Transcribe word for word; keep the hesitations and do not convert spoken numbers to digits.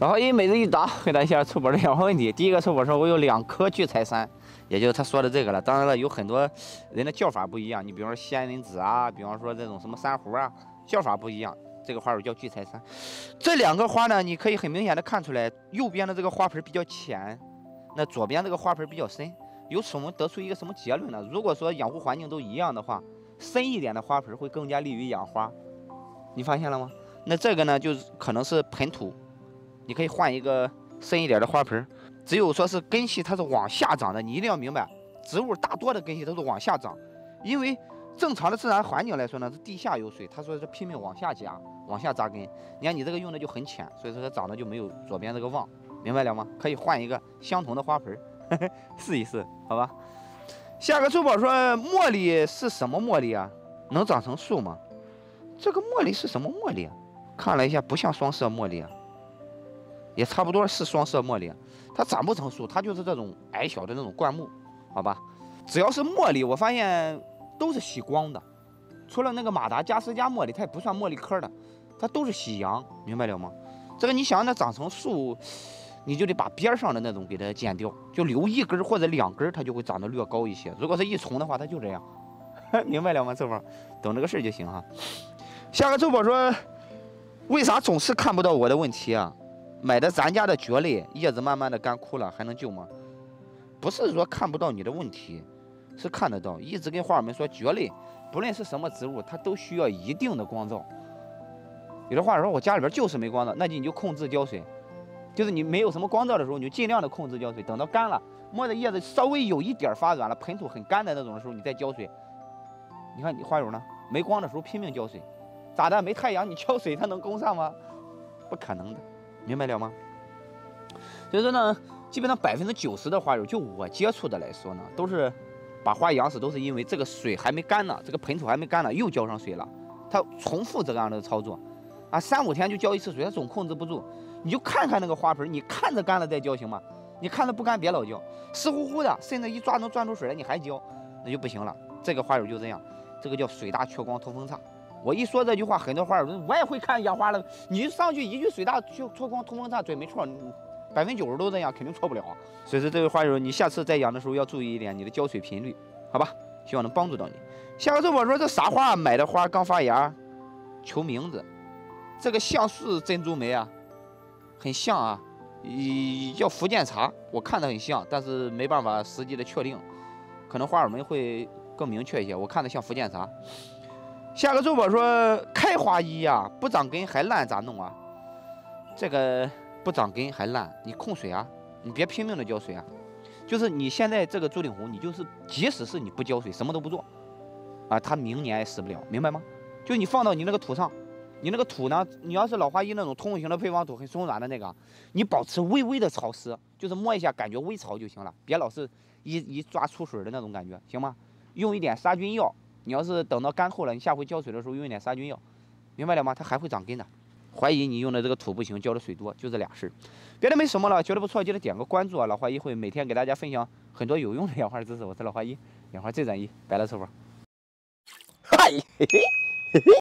然后一每日一答回答一下臭宝的养花问题。第一个臭宝说，我有两颗聚财山，也就是他说的这个了。当然了，有很多人的叫法不一样，你比方说仙人子啊，比方说这种什么珊瑚啊，叫法不一样。这个花友叫聚财山。这两个花呢，你可以很明显的看出来，右边的这个花盆比较浅，那左边这个花盆比较深。由此我们得出一个什么结论呢？如果说养护环境都一样的话，深一点的花盆会更加利于养花。你发现了吗？那这个呢，就是可能是盆土。你可以换一个深一点的花盆，只有说是根系它是往下长的，你一定要明白，植物大多的根系都是往下长，因为正常的自然环境来说呢，是地下有水，它说是拼命往下夹，往下扎根。你看你这个用的就很浅，所以说它长得就没有左边这个旺，明白了吗？可以换一个相同的花盆，呵呵试一试，好吧？下个珠宝说茉莉是什么茉莉啊？能长成树吗？这个茉莉是什么茉莉啊？看了一下，不像双色茉莉啊。也差不多是双色茉莉，它长不成树，它就是这种矮小的那种灌木，好吧？只要是茉莉，我发现都是喜光的，除了那个马达加斯加茉莉，它也不算茉莉科的，它都是喜阳，明白了吗？这个你想让它长成树，你就得把边上的那种给它剪掉，就留一根或者两根，它就会长得略高一些。如果是一重的话，它就这样，明白了吗？这会儿懂这个事就行哈。下个周宝说，为啥总是看不到我的问题啊？买的咱家的蕨类叶子慢慢的干枯了，还能救吗？不是说看不到你的问题，是看得到。一直跟花友们说，蕨类不论是什么植物，它都需要一定的光照。有的花友说我家里边就是没光照，那你就控制浇水，就是你没有什么光照的时候，你就尽量的控制浇水。等到干了，摸着叶子稍微有一点发软了，盆土很干的那种的时候，你再浇水。你看你花友呢，没光的时候拼命浇水，咋的？没太阳你浇水它能供上吗？不可能的。明白了吗？所以说呢，基本上百分之九十的花友，就我接触的来说呢，都是把花养死，都是因为这个水还没干呢，这个盆土还没干呢，又浇上水了。他重复这样的操作，啊，三五天就浇一次水，他总控制不住。你就看看那个花盆，你看着干了再浇行吗？你看着不干别老浇，湿乎乎的，甚至一抓能钻出水来，你还浇，那就不行了。这个花友就这样，这个叫水大缺光通风差。我一说这句话，很多花友说我也会看养花了，你上去一句水大缺缺光通风差，对，没错，百分之九十都这样，肯定错不了。所以说这位花友，你下次再养的时候要注意一点你的浇水频率，好吧？希望能帮助到你。下个周宝说这啥花？买的花刚发芽，求名字。这个像是珍珠梅啊，很像啊，叫福建茶，我看着很像，但是没办法实际的确定，可能花友们会更明确一些。我看着像福建茶。下个周宝说开花易呀，不长根还烂咋弄啊？这个不长根还烂，你控水啊，你别拼命的浇水啊。就是你现在这个朱顶红，你就是即使是你不浇水，什么都不做，啊，它明年也死不了，明白吗？就你放到你那个土上，你那个土呢，你要是老花一那种通型的配方土，很松软的那个，你保持微微的潮湿，就是摸一下感觉微潮就行了，别老是一一抓出水的那种感觉，行吗？用一点杀菌药。你要是等到干后了，你下回浇水的时候用一点杀菌药，明白了吗？它还会长根的。怀疑你用的这个土不行，浇的水多，就这俩事儿，别的没什么了。觉得不错，记得点个关注啊！老花一会每天给大家分享很多有用的养花知识。我是老花一，养花最专一，拜了，师傅。嗨，嘿嘿。